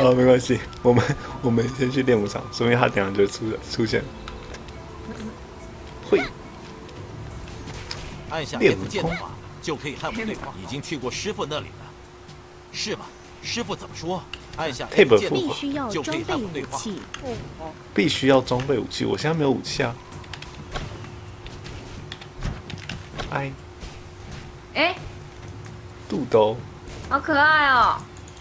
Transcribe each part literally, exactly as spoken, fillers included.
啊，没关系，我们我们先去练武场，说明他等下就会出出现。会。 按下 F 键的话，就可以和我对话。已经去过师傅那里了，是吗？师傅怎么说？按下 F 键的话，就可以和我对话。 必须要装备武器，我现在没有武器啊。哎。 哎。 肚兜。 好可爱哦！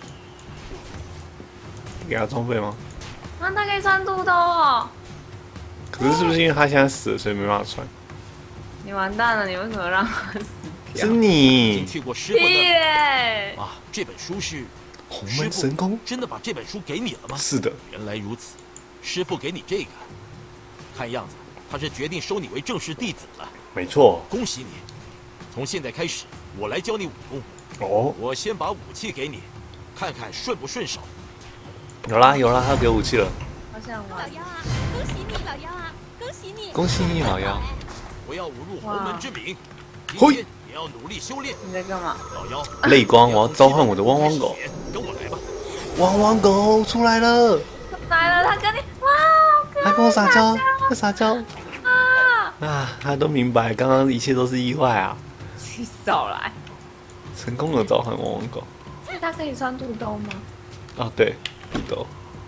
给他装备吗？ 啊，他可以穿肚兜哦。 可是是不是因为他现在死了，所以没办法穿？ 你完蛋了！你为什么让他死掉？ 是你。 已经去过师傅那。啊，这本书是洪门神功。 真的把这本书给你了吗？ 是的。 原来如此，师傅给你这个，看样子他是决定收你为正式弟子了。 没错。 恭喜你！从现在开始，我来教你武功。 哦。 我先把武器给你，看看顺不顺手。 有啦有啦，他给武器了。 好想玩。 老妖啊，恭喜你，老妖啊，恭喜你！ 恭喜你，老妖。 不要侮辱洪门之名，今天也要努力修炼。 你在干嘛？ 老妖， 泪光，我要召唤我的汪汪狗。 跟我来吧。 汪汪狗出来了！ 来了，他跟你哇， 他跟我撒娇，他撒娇。啊啊！他都明白，刚刚一切都是意外啊！ 你少来。 成功的召唤汪汪狗。 所以他可以穿肚兜吗？ 啊，对，肚兜。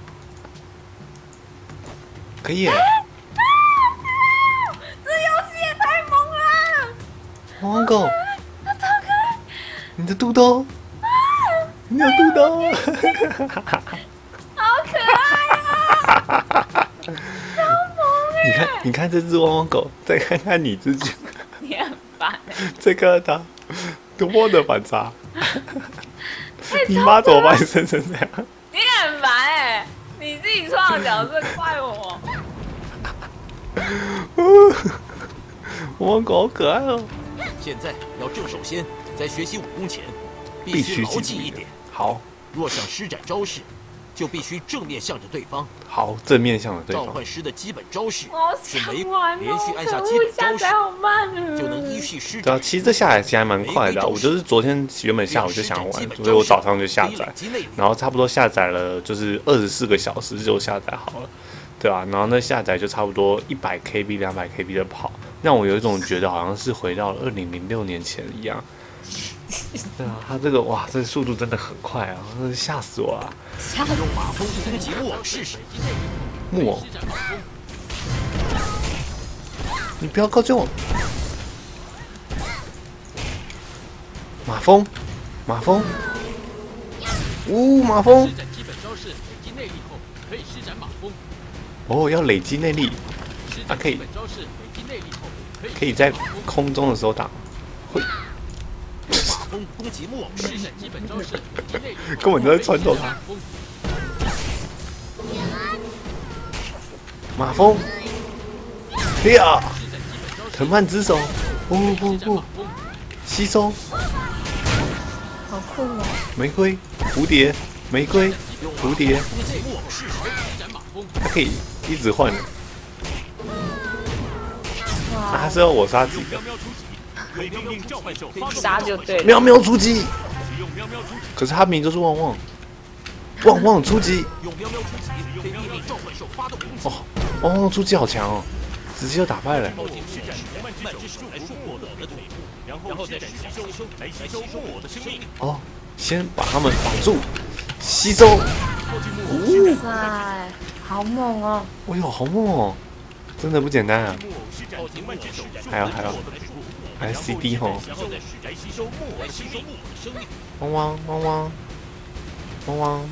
可以耶。汪汪狗，你的肚兜，你有肚兜， 好可爱啊！超萌你看，你看这只汪汪狗，再看看你自己， 你很烦。 再看看它，多么的反差！你妈怎么把你生成这样？ 你很烦哎！你自己创的角色，怪我。 汪汪狗好可爱哦！ 现在要正手先，在学习武功前，必须牢记一点。 好， 若想施展招式，就必须正面向着对方。 好，正面向着对方。 召唤师的基本招式是每连续按下基本招式，就能依序施展。 对啊，其实这下载其实还蛮快的。我就是昨天原本下午就想玩，所以我早上就下载，然后差不多下载了就是二十四个小时就下载好了。对啊，然后那下载就差不多一百 K B、两百 K B 的跑，让我有一种觉得好像是回到了二零零六年前一样。对啊，他这个哇，这个速度真的很快啊，真是吓死我了！ 用马蜂攻击木偶试试。 木偶，你不要靠近我！马蜂，马蜂，呜、哦，马蜂！哦，要累积内力，啊，可以，可以在空中的时候打，会。 攻击木偶试试基本招式， 根本就在穿透他。马蜂，呀，藤蔓之手，不不不，吸收， 好酷哦！ 玫瑰，蝴蝶，玫瑰，蝴蝶，它可以一直换的。啊，他是要我杀几个？ 杀就对了。 喵喵出击！可是他名就是旺旺，旺旺出击！哦，旺旺出击好强哦，直接就打败了。哦，先把他们绑住，吸收。 哇塞，好猛哦！ 哎呦，好猛哦，真的不简单啊！还有还有。还是 C D 吼，汪汪汪汪汪汪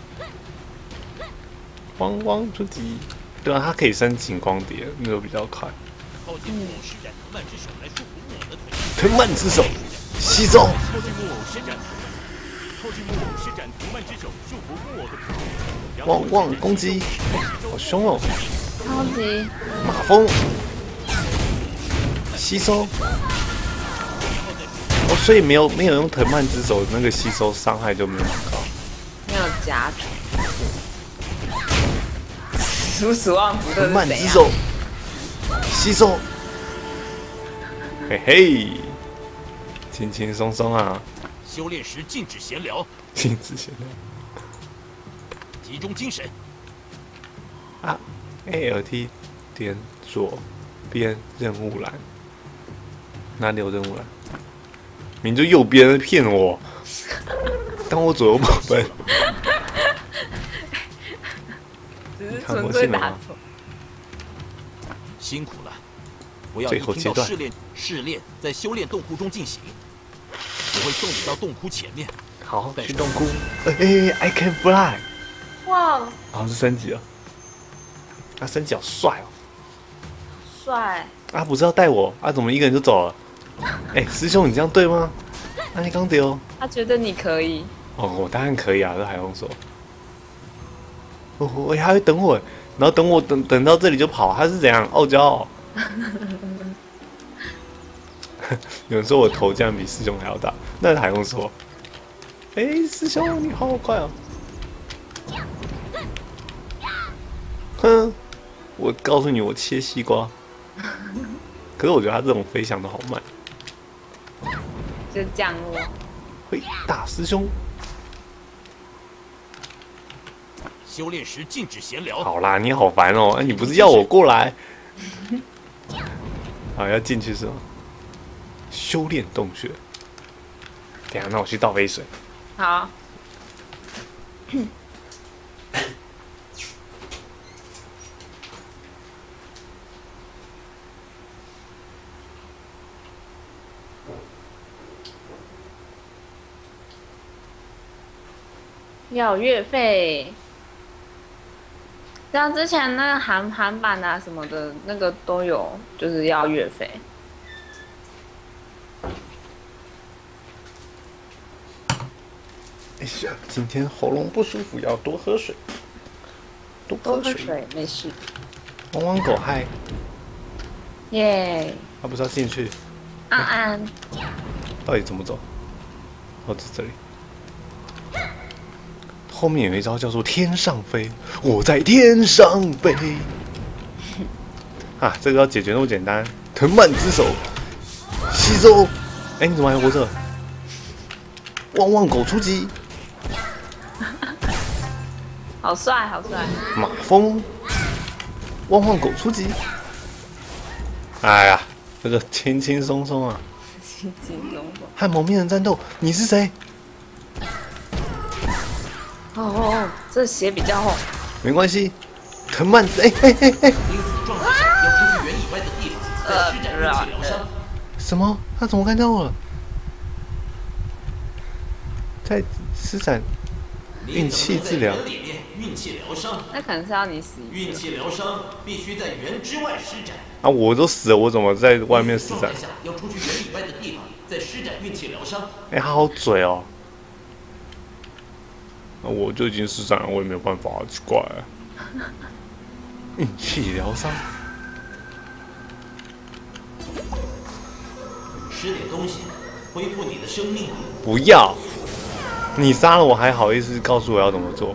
汪汪出击！对啊，它可以申请光碟，那个比较快。嗯，藤蔓之手，吸收。汪汪攻击，好凶哦！ 超级马蜂。吸收，哦，所以没有没有用藤蔓之手，那个吸收伤害就没有很高， 没有加成。数数忘福的藤蔓之手，吸收，嘿嘿，轻轻松松啊！ 修炼时禁止闲聊， 禁止闲聊。 集中精神。 啊 ，A L T 点左边任务栏，哪里有任务栏？明就右边骗我，当我左右不分。 只是纯粹打错。 辛苦了，不要一听到试炼试炼在修炼洞窟中进行，我会送你到洞窟前面。 好，去洞窟。哎哎 ，I can fly！ 哇！ 好，是升级了。他升级好帅哦。 帅。 啊，不是要带我啊？怎么一个人就走了？哎，师兄，你这样对吗？那、啊、你刚丢。 他觉得你可以。 哦，我当然可以啊，这还用说。我我还会等我，然后等我等等到这里就跑，他是怎样傲娇、哦？有人说我头这样比师兄还要大，那还用说？哎，师兄你好快哦！哼，我告诉你，我切西瓜。可是我觉得他这种飞翔的好慢。 就降落。 嘿，大师兄。 修炼时禁止闲聊。 好啦，你好烦哦！哎，你不是要我过来？好，要进去是吗？修炼洞穴。等一下，那我去倒杯水。 好。要月费，像之前那个韩韩版啊什么的，那个都有，就是要月费。 哎呀，今天喉咙不舒服，要多喝水。多喝水， 多喝水没事。 汪汪狗嗨！ 耶！ 他不是要进去？ 安安， 到底怎么走？哦，在这里。后面有一招叫做天上飞，我在天上飞。啊，这个要解决那么简单，藤蔓之手吸收。哎，你怎么还活着？汪汪狗出击！ 好帅，好帅！ 马蜂，汪汪狗出击！哎呀，这个轻轻松松啊！ 轻轻松松。 和蒙面人战斗，你是谁？ 哦哦哦，这血比较厚。 没关系，藤蔓，哎哎哎哎！ 濒死状态下要出去远以外的地方，再施展运气疗伤。 什么？他怎么看到我了？在施展运气治疗。 运气疗伤， 那可能是要你死一次。 运气疗伤必须在圆之外施展。 啊，我都死了，我怎么在外面施展？ 要出去圆以外的地方，再施展运气疗伤。 哎、欸，他好嘴哦。那我就已经施展了，我也没有办法，奇怪了。运气疗伤。 吃点东西，恢复你的生命。 不要！你杀了我还好意思告诉我要怎么做？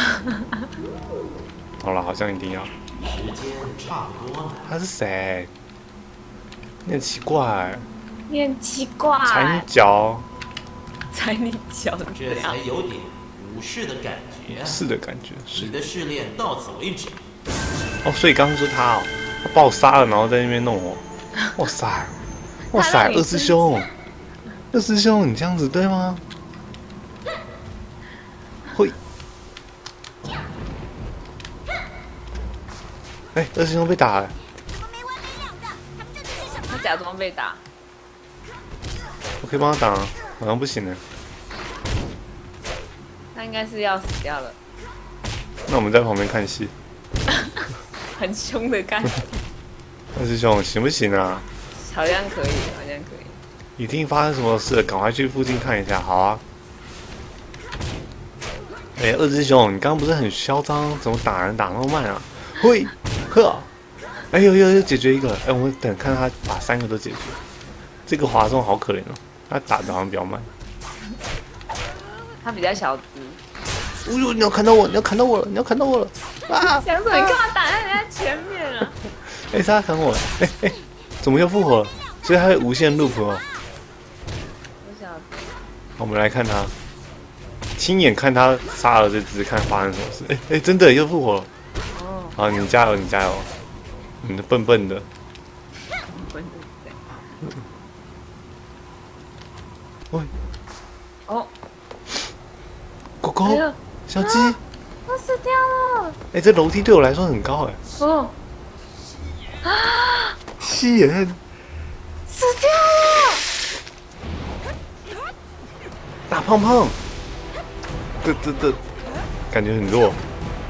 好了，好像一定要。 时间差不多了。 他是谁？你很奇怪。 你很奇怪。 踩你脚。 踩你脚， 这才有点武士的感觉。 是的感觉。是。 你的试炼到此为止。 哦，所以刚刚说他哦，他把我杀了，然后在那边弄我。哇塞！哇塞，二师兄，二师兄，你这样子对吗？会。哎、欸，二师兄被打了。 他假装被打。 我可以帮他挡啊，好像不行呢。 他应该是要死掉了。 那我们在旁边看戏。 很凶的看。 二师兄行不行啊？ 好像可以，好像可以。 一定发生什么事了，赶快去附近看一下。好啊。哎、欸，二师兄，你刚刚不是很嚣张，怎么打人打那么慢啊？嘿，呵，哎呦呦，又解决一个。哎、欸，我们等看他把三个都解决。这个华仲好可怜哦，他打的好像比较慢。 他比较小只。 哎呦，你要看到我，你要看到我了，你要看到我了！啊！ 想说你干嘛打在人家前面啊？ 哎、欸，他砍我了！哎、欸、哎、欸，怎么又复活了？所以他会无限 loop 哦。 不晓得。 我们来看他亲眼看他杀了这只，看发生什么事。哎、欸、哎、欸，真的又复活了。哦。好，你加油，你加油。你笨笨的。 笨的。 喂。 哦。 狗狗，哎、小鸡。啊， 我死掉了。 哎、欸，这楼梯对我来说很高哎。 哦。啊！ 吸眼。 死掉了。 大胖胖。这这这，感觉很弱，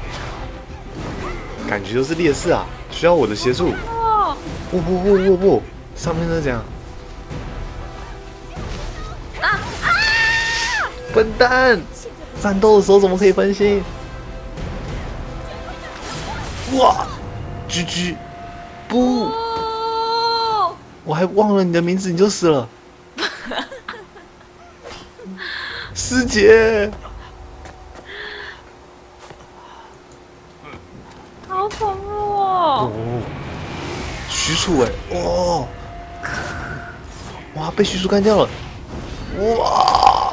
感觉就是劣势啊，需要我的协助。不不不不不，上面是这样。啊啊！笨蛋，战斗的时候怎么可以分心？哇 ，G G， 不，我还忘了你的名字，你就死了。师姐。 好恐怖哦！ 哦，许褚哎，哦，哇，被许褚干掉了，哇！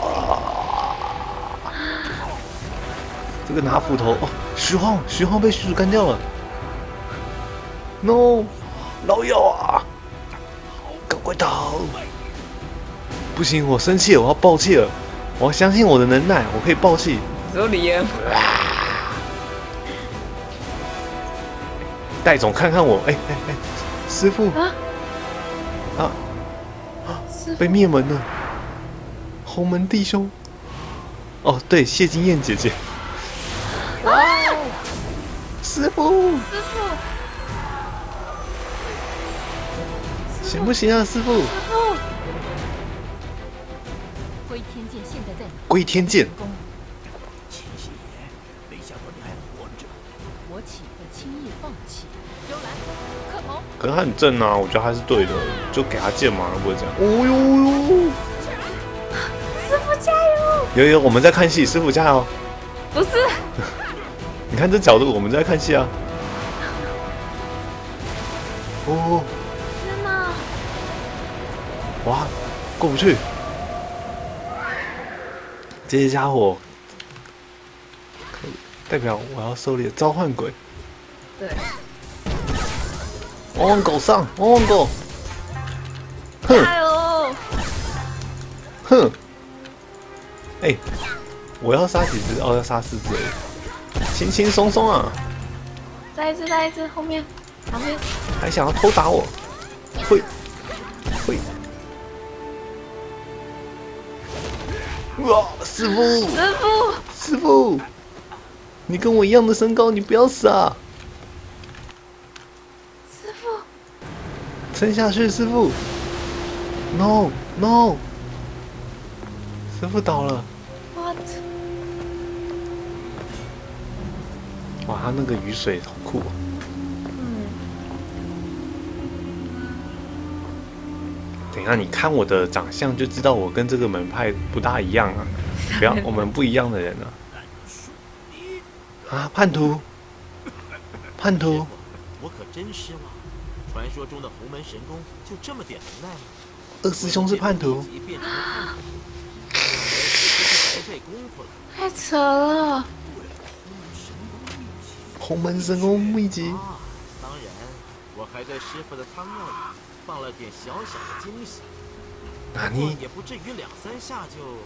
这个拿斧头哦，徐晃，徐晃被许褚干掉了 ，no， 老妖啊，赶快逃！不行，我生气了，我要爆气了，我要相信我的能耐，我可以爆气。 只有李恩。 戴总，看看我，哎哎哎，师傅啊啊啊！被灭门了，洪门弟兄。哦，对，谢金燕姐姐。哇！师傅， 师傅， 行不行啊，师傅？ 师傅， 归天剑现在在哪？ 归天剑。 七爷，没想到你还活着。 我岂会轻易放弃？幽兰，克头。 可是他很正啊，我觉得他是对的，就给他剑嘛，不会这样。哦呦呦！ 师傅加油！ 有有，我们在看戏，师傅加油！ 不是， 你看这角度，我们在看戏啊。哦！ 天哪！ 哇，过不去！这些家伙，可以代表我要狩猎召唤鬼。 对。 汪汪狗上，汪汪狗！哼！ 加油！ 哼！哎、欸，我要杀几只？哦，要杀四只而已，轻轻松松啊！ 再一只，再一只，后面，旁边。 还想要偷打我？会，会！哇，师傅！ 师傅！ 师傅！你跟我一样的身高，你不要死啊！ 师傅！ 撑下去，师傅 ！No No！ 师傅倒了。 What？ 哇，他那个雨水好酷啊！ 嗯。 等一下，你看我的长相就知道我跟这个门派不大一样啊！不要，我们不一样的人啊！啊，叛徒！叛徒！ 我可真失望。传说中的洪门神功就这么点能耐吗？ 二师兄是叛徒。 太扯了！ 洪门神功秘籍。 啊，当然，我还在师傅的汤药里放了点小小的惊喜。 哪里？ 也不至于两三下就。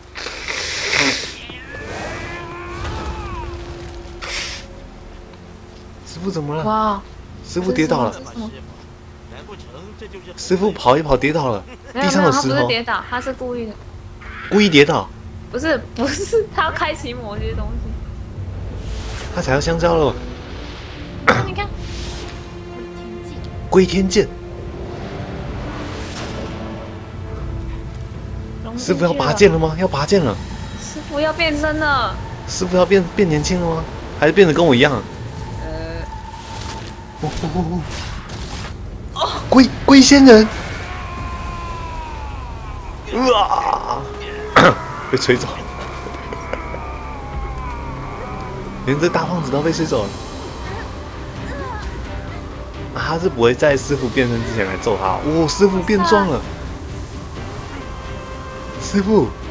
师傅怎么了？ 哇！ 师傅跌倒了。 难不成这就是？ 师傅跑一跑跌倒了，地上有石头。 他不是跌倒，他是故意的。 故意跌倒？ 不是不是，他要开启某些东西。 他踩到香蕉了。 你看， 归天剑。师傅要拔剑了吗？要拔剑了。 师傅要变身了。 师傅要变变年轻了吗？还是变得跟我一样？ 呃。 哦哦哦哦！龟龟仙人。哇！被吹走，连这大胖子都被吹走了。啊，他是不会在师傅变身之前来揍他。哦，师傅变壮了。师傅，